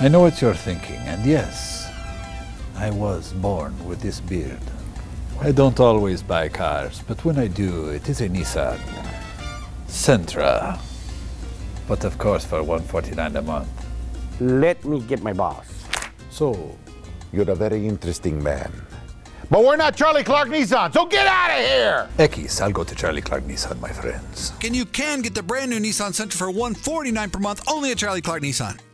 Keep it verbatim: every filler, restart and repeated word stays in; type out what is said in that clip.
I know what you're thinking, and yes, I was born with this beard. I don't always buy cars, but when I do, it is a Nissan Sentra. But of course for one hundred forty-nine dollars a month. Let me get my boss. So, You're a very interesting man. But we're not Charlie Clark Nissan, so get out of here! Ekis, I'll go to Charlie Clark Nissan, my friends. And you can get the brand new Nissan Sentra for one hundred forty-nine dollars per month only at Charlie Clark Nissan.